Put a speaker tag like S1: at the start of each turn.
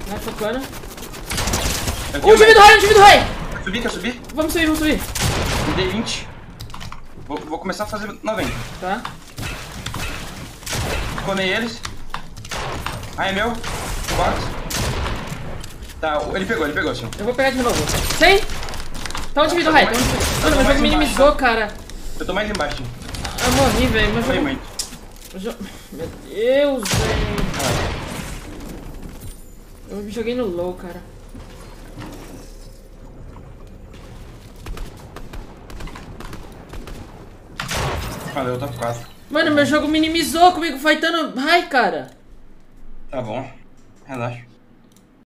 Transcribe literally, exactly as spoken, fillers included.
S1: Vai focando.
S2: Um
S1: time do rei, um time do rei!
S2: Quer subir, quer subir?
S1: Vamos subir, vamos subir.
S2: Me dei vinte. Vou, vou começar a fazer noventa.
S1: Tá.
S2: Conei eles. Ah, é meu. quatro. Tá, ele pegou, ele pegou, senhor.
S1: Eu vou pegar de novo. cem! Tá um time do rei, tá um time do rei. Mano, meu jogo minimizou, cara.
S2: Eu tô mais embaixo.
S1: Eu morri, velho. Meu
S2: Foi
S1: jogo...
S2: muito.
S1: Meu Deus, velho. Eu me joguei no low, cara.
S2: Valeu, top quatro.
S1: Mano, meu jogo minimizou comigo fightando. Ai, cara.
S2: Tá bom. Relaxa.